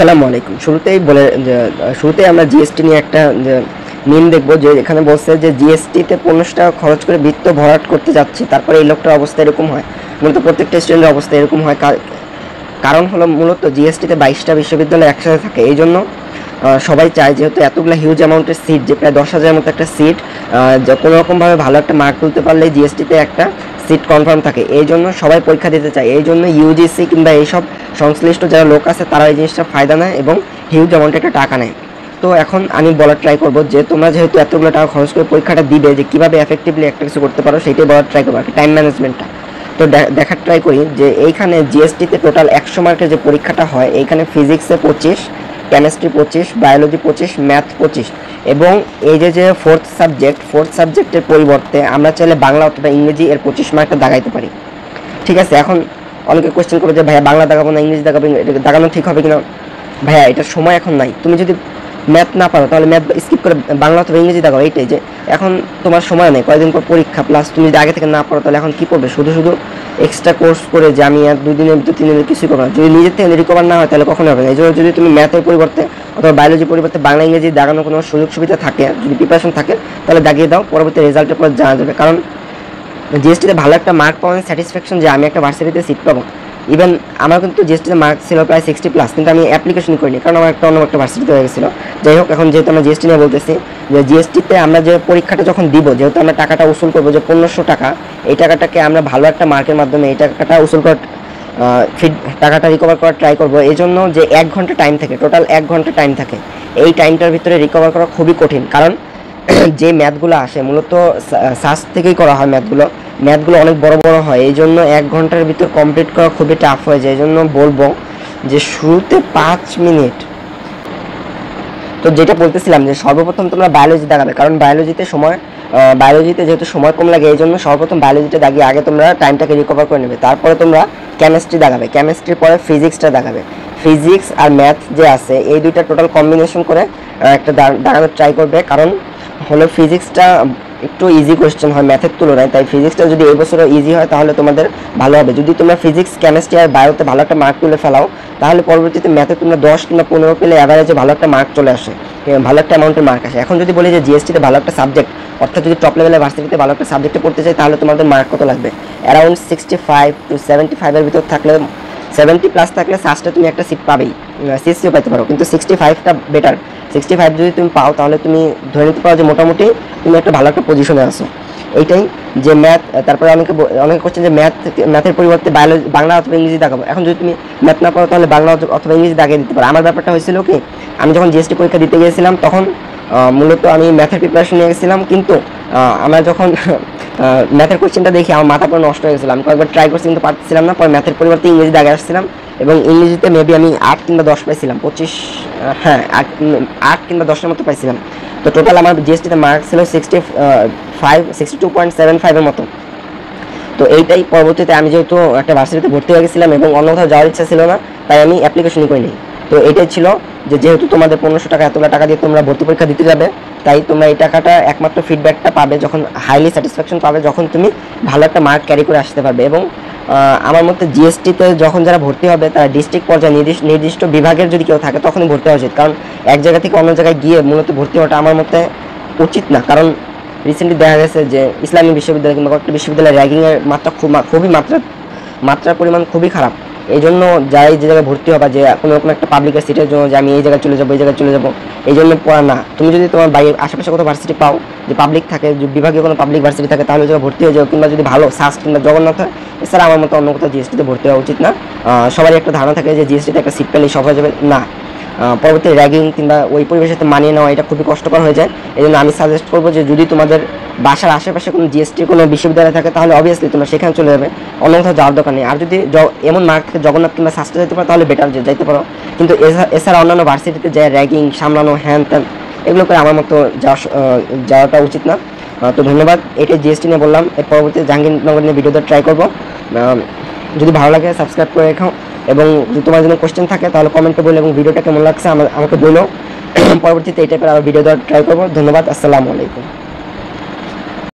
আসসালামু আলাইকুম। শুরুতেই আমরা জিএসটি নিয়ে একটা মিম দেখবো, যে এখানে বলছে যে জিএসটিতে 1500 টাকা খরচ করে বৃত্ত ভরাট করতে যাচ্ছি, তারপরে এই লোকটার অবস্থা এরকম হয়। মূলত প্রত্যেকটা স্টুডেন্টের অবস্থা এরকম হয়। কারণ হলো মূলত জিএসটিতে 22টা বিশ্ববিদ্যালয় একসাথে থাকে। এই জন্য সবাই চায়, যেহেতু এতগুলো হিউজ অ্যামাউন্টের সিট, যে প্রায় 10,000 মতো একটা সিট, কোনো রকমভাবে ভালো একটা মার্ক তুলতে পারলে জিএসটিতে একটা সিট কনফার্ম থাকে। এই জন্য সবাই পরীক্ষা দিতে চায়। এই জন্য ইউজিসি কিংবা এইসব সংশ্লিষ্ট যারা লোক আছে তারা এই জিনিসটা ফায়দা নেয় এবং হিউজ অ্যামাউন্টে একটা টাকা নেয়। তো এখন আমি বলার ট্রাই করবো যে তোমরা যেহেতু এতগুলো টাকা খরচ করে পরীক্ষাটা দিবে, যে কীভাবে এফেক্টিভলি একটা কিছু করতে পারো সেইটাই বলার ট্রাই করবো, আর কি টাইম ম্যানেজমেন্টটা। তো দেখার ট্রাই করি যে এইখানে জিএসটিতে টোটাল 100 মার্কের যে পরীক্ষাটা হয়, এইখানে ফিজিক্সে 25, কেমিস্ট্রি 25, বায়োলজি 25, ম্যাথ 25, এবং এই যে ফোর্থ সাবজেক্টের পরিবর্তে আমরা চাইলে বাংলা অথবা ইংরেজি এর 25 মার্কটা দাগাইতে পারি। ঠিক আছে, এখন অনেকে কোয়েশ্চেন করবে যে ভাইয়া বাংলা দাগাবো না ইংরেজি দাগাবো, এটা দাগানো ঠিক হবে কিনা? ভাইয়া এটার সময় এখন নাই। তুমি যদি ম্যাথ না পারো তাহলে ম্যাথ স্কিপ করে বাংলা অথবা ইংরেজি দাগাও। এইটাই যে এখন তোমার সময় নেই, কয়েকদিন পর পরীক্ষা, প্লাস তুমি যদি আগে থেকে না পারো তাহলে এখন কী করবে? শুধু এক্সট্রা কোর্স করে যে আমি আর 2 দিনের ভিতর 3 দিনের কিছুই করবো না। যদি নিজের থেকে রিকভার না হয় তাহলে কখনো হবে না। এই জন্য যদি তুমি ম্যাথের পরিবর্তে অথবা বায়োলজির পরিবর্তে বাংলা ইংরেজি দাগানোর কোনো সুযোগ সুবিধা থাকে, যদি প্রিপারেশন থাকে, তাহলে দাগিয়ে দাও, পরবর্তী রেজাল্টের পর জানা যাবে। কারণ জিএসটিতে ভালো একটা মার্ক পাওয়া স্যাটিসফ্যাকশন যে আমি একটা ভার্সিটিতে সিট পাবো। ইভেন আমার কিন্তু জিএসটিতে মার্ক ছিল প্রায় 60+, কিন্তু আমি অ্যাপ্লিকেশন করিনি, কারণ আমার অন্য একটা ভার্সিটিতে হয়ে গেছিলো। যাই হোক, এখন যেহেতু আমরা জিএসটি নিয়ে বলতেছি, যে জিএসটিতে আমরা যে পরীক্ষাটা যখন দিব, যেহেতু আমরা টাকাটা উসুল করবো যে 1500 টাকা, এই টাকাটাকে আমরা ভালো একটা মার্কের মাধ্যমে এই টাকাটা উসুল করার টাকাটা রিকভার করার ট্রাই করবো। এই জন্য যে 1 ঘন্টা টাইম থাকে, টোটাল 1 ঘন্টা টাইম থাকে, এই টাইমটার ভিতরে রিকভার করা খুবই কঠিন। কারণ যে ম্যাথগুলো আসে মূলত সাস থেকেই করা হয়, ম্যাথগুলো অনেক বড় বড় হয়। এই জন্য 1 ঘন্টার ভিতর কমপ্লিট করা খুবই টাফ হয়ে যায়। এই জন্য বলবো যে শুরুতে 5 মিনিট। তো যেটা বলতেছিলাম যে সর্বপ্রথম তোমরা বায়োলজি দাগাবে, কারণ বায়োলজিতে যেহেতু সময় কম লাগে, এই জন্য সর্বপ্রথম বায়োলজিটা দাগিয়ে আগে তোমরা টাইমটাকে রিকভার করে নেবে। তারপরে তোমরা কেমিস্ট্রি দাগাবে, কেমিস্ট্রির পরে ফিজিক্সটা দাগাবে। ফিজিক্স আর ম্যাথ যে আছে, এই দুইটা টোটাল কম্বিনেশন করে একটা দাগানোর ট্রাই করবে। কারণ হলো ফিজিক্সটা একটু ইজি কোয়েশ্চেন হয় ম্যাথের তুলনায়, তাই ফিজিক্সটা যদি এই বছরও ইজি হয় তাহলে তোমাদের ভালো হবে। যদি তোমরা ফিজিক্স, কেমিস্ট্রি আর বায়োতে ভালো একটা মার্ক তুলে ফেলাও, তাহলে পরবর্তীতে ম্যাথে তোমরা 10 কিংবা 15 পেলে অ্যাভারেজে ভালো একটা মার্ক চলে আসে, ভালো একটা অ্যামাউন্টের মার্ক আসে। এখন যদি বলি যে জিএসটিতে ভালো একটা সাবজেক্ট, অর্থাৎ যদি টপ লেভেলের ভার্সিটিতে ভালো একটা সাবজেক্টে পড়তে চাই, তাহলে তোমাদের মার্ক কত লাগবে? অ্যারাউন্ড 65 to 75 এর ভিতর থাকলে, 70+ থাকলে সাস্টে তুমি একটা সিট পাবেই, সিএসসিও পাইতে পারো। কিন্তু 65টা বেটার। 65 যদি তুমি পাও তাহলে তুমি ধরে নিতে পারো যে মোটামুটি তুমি একটা ভালো একটা পজিশনে আসো। এইটাই যে ম্যাথ। তারপরে অনেকে কোশ্চেন যে ম্যাথের পরিবর্তে বাংলা অথবা ইংরেজি দাগাবো। এখন যদি তুমি ম্যাথ না পারো তাহলে বাংলা অথবা ইংরেজি দাগিয়ে দিতে পারো। আমার ব্যাপারটা হয়েছিল কি, আমি যখন জিএসটি পরীক্ষা দিতে গিয়েছিলাম তখন মূলত আমি ম্যাথের প্রিপারেশন নিয়ে গেছিলাম, কিন্তু আমরা যখন ম্যাথের কোশ্চেনটা দেখি আমার মাথা পুরো নষ্ট হয়ে গেছিলো। আমি কয়েকবার ট্রাই করছি কিন্তু পারছিলাম না। পরে ম্যাথের পরিবর্তে ইংরেজি দাগে আসছিলাম, এবং ইংরেজিতে মেবি আমি 8 কিংবা 10 পাইছিলাম, 8 কিংবা 10-এর মতো পাইছিলাম। তো টোটাল আমার জিএসটিতে মার্ক ছিল 62.75 এর মতো। তো এইটাই পরবর্তীতে আমি যেহেতু একটা ভার্সিটিতে ভর্তি হয়ে গেছিলাম এবং অন্য কোথাও যাওয়ার ইচ্ছা ছিল না, তাই আমি অ্যাপ্লিকেশনই করিনি। তো এটাই ছিল যে যেহেতু তোমাদের 1500 টাকা, এতগুলো টাকা দিয়ে তোমরা ভর্তি পরীক্ষা দিতে যাবে, তাই তোমরা এই টাকাটা একমাত্র ফিডব্যাকটা পাবে যখন হাইলি স্যাটিসফ্যাকশন পাবে, যখন তুমি ভালো একটা মার্ক ক্যারি করে আসতে পারবে। এবং আমার মতে জিএসটিতে যখন যারা ভর্তি হবে তারা ডিস্ট্রিক্ট পর্যায়ে নির্দিষ্ট বিভাগের যদি কেউ থাকে তখনই ভর্তি হওয়া উচিত। কারণ এক জায়গা থেকে অন্য জায়গায় গিয়ে মূলত ভর্তি হওয়াটা আমার মতে উচিত না। কারণ রিসেন্টলি দেখা গেছে যে ইসলামী বিশ্ববিদ্যালয় কিংবা কয়েকটা বিশ্ববিদ্যালয়ে র্যাগিংয়ের মাত্রার পরিমাণ খুবই খারাপ। এই জন্য যাই যে জায়গায় ভর্তি হবা, যে কোনো রকম একটা পাবলিকের সিটের জন্য যে আমি এই জায়গায় চলে যাবো, এই জন্য পড়া না। তুমি যদি তোমার বাইরে আশেপাশে কোনো ভার্সিটি পাও যে পাবলিক থাকে, যে বিভাগীয় কোনো পাবলিক ভার্সিটি থাকে, তাহলে জায়গায় ভর্তি হয়ে যাও। কিংবা যদি ভালো সাস্ট কিংবা জগন্নাথ হয়, এছাড়া আমার মতো অন্য কোথাও জিএসটিতে ভর্তি হওয়া উচিত না। সবারই একটা ধারণা থাকে যে জিএসটিতে একটা সিট পেলেই সব হয়ে যাবে, না। পরবর্তী র্যাগিং কিংবা ওই পরিবেশের সাথে মানিয়ে নেওয়া এটা খুবই কষ্টকর হয়ে যায়। এই জন্য আমি সাজেস্ট করবো যে যদি তোমাদের বাসার আশেপাশে কোনো জিএসটির কোনো বিশ্ববিদ্যালয় থাকে তাহলে অবভিয়াসলি তোমরা সেখানে চলে যাবে, অন্য কোথাও যাওয়ার দরকার নেই। আর যদি এমন মার্ক থেকে জগন্নাথ কিংবা সাস্টে যেতে পারো তাহলে বেটার যাইতে পারো। কিন্তু এছাড়া অন্যান্য ভার্সিটিতে যায় র্যাগিং সামলানো, হ্যান ত্যান, এগুলো করে আমার মতো যাওয়াটা উচিত না। তো ধন্যবাদ। এটাই জিএসটি নিয়ে বললাম। এর পরবর্তী জাহাঙ্গীরনগর নিয়ে ভিডিওটা ট্রাই করবো। যদি ভালো লাগে সাবস্ক্রাইব করে রেখো, এবং যদি তোমার জন্য কোশ্চেন থাকে তাহলে কমেন্টে বলো, এবং ভিডিওটা কেমন লাগছে আমাকে বলো। পরবর্তীতে এই টাইপের আরও ভিডিও দেওয়ার ট্রাই করবো। ধন্যবাদ। আসসালামু আলাইকুম।